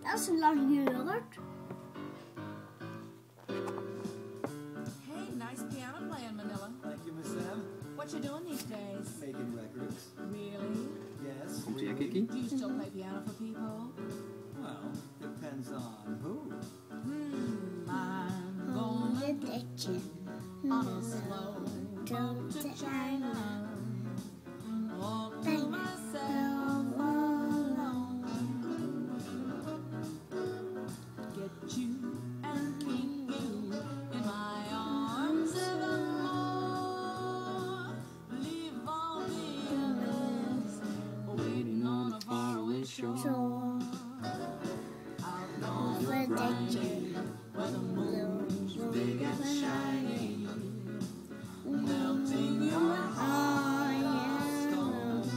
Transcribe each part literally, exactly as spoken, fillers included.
Dat is lang gehuurd. Hey, nice piano playing, Manila. Thank you, Miss Sam. What you doing these days? Making records. Really? Yes. Komt ie, Kiki? Do you still play piano for people? Well, depends on who. Hmm, I'm gonna get you on a slow boat to China. All to myself alone. Get you and keep you in my arms evermore. Leave all the others waiting on a faraway shore. Out on the Friday where the moon's big and shiny, melting your heart of stone.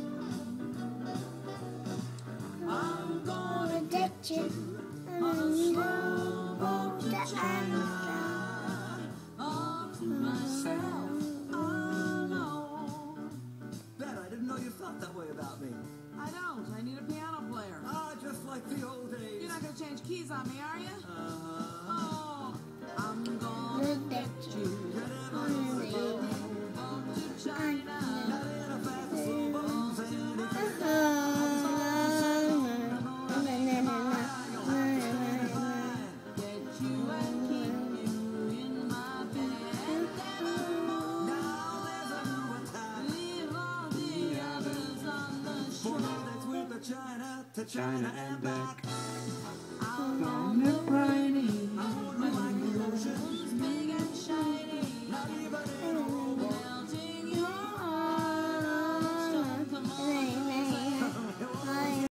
I'm gonna get you on a slow boat to China, all to myself alone. Bet I didn't know you felt that way about me. I don't. I need a piano player. Ah, just like the old days. You're not gonna change keys on me, are you? Uh, Oh, I'm gonna get you on a slow boat to China. not in a fast slow boat, Sandy. Get you and keep you in my bed evermore. Now there's a new attack. Leave all the others on the For shore. that's with the China to China and back. Out on the briny, where the moon's big and shiny, Not even in a rowboat. melting your